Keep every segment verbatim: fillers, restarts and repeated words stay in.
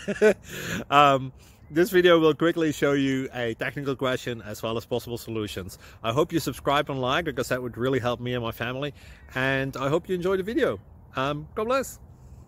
um, this video will quickly show you a technical question as well as possible solutions. I hope you subscribe and like, because that would really help me and my family. And I hope you enjoy the video. Um, God bless.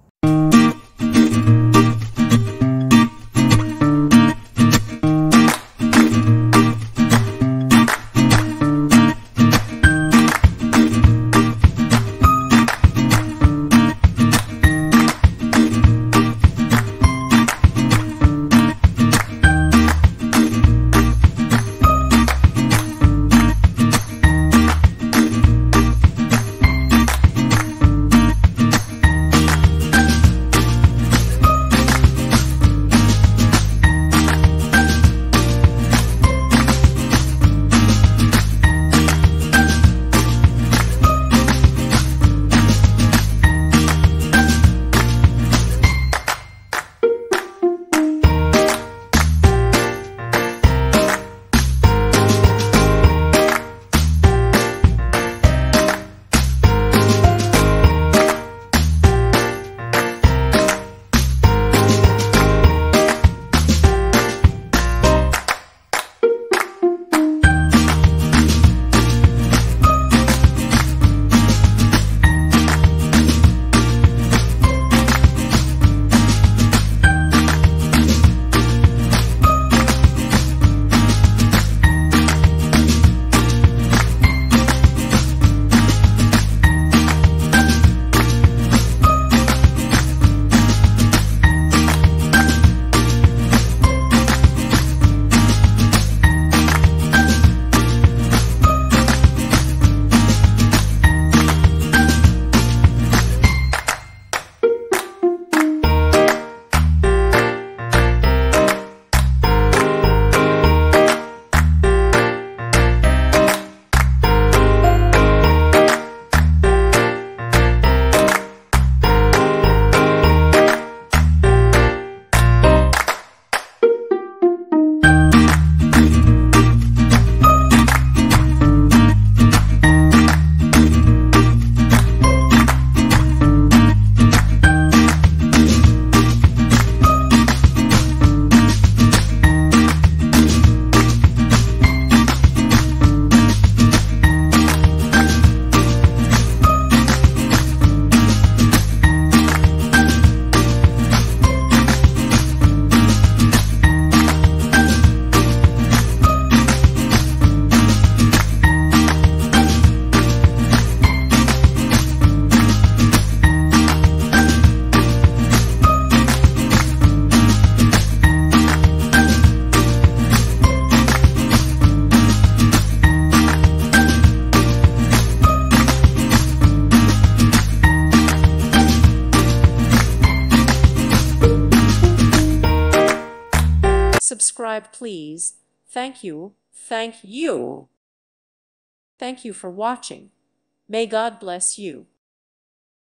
Subscribe, please. Thank you. Thank you. Thank you for watching. May God bless you.